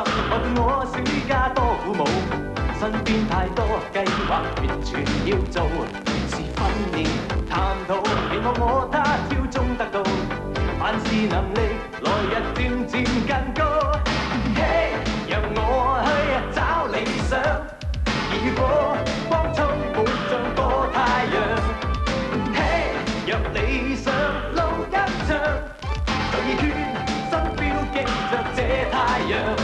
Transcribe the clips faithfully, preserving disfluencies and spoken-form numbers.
心，害我暑假多苦惱。身邊太多計劃，完全要做，是訓練探討，期望我他挑中得到，凡事能力來日漸漸更高。嘿，讓我去找理想，如果光充滿像個太陽，嘿，若理想路更長，隨意圈新標記着這太陽。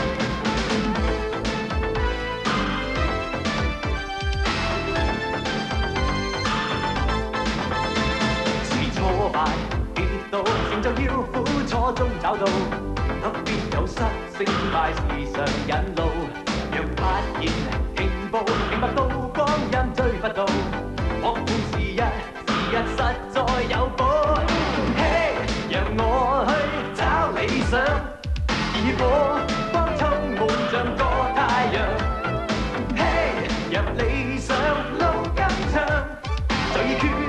挫敗跌倒，成就要苦楚中找到，特別有失勝敗時常引路。若發現停步，明白到光陰追不到，樂觀時日時日實在有寶。嘿，讓我去找理想，如果光充滿像個太陽，嘿，若理想路更長，最缺。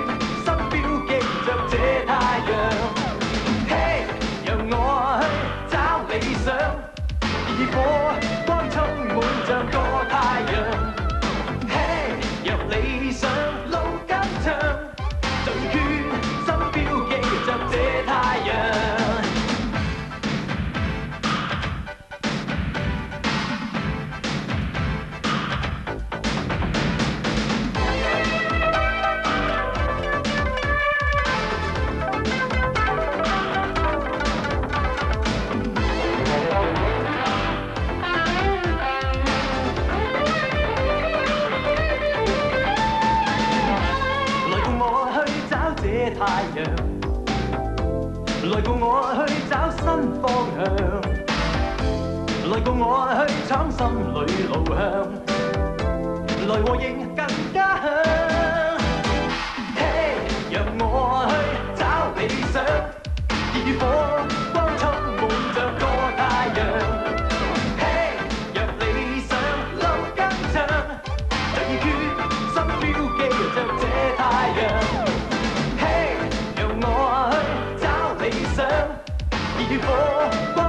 如果光充滿像個太陽，嘿，若理想路更長，最缺心標記着這太陽。太陽，來共我去找新方向，來共我去闖心裏路向，來和應更加響。嘿，讓我去找理想，如果光充滿像個太陽，嘿，若理想路更長，最缺心標記着這太陽。 如果光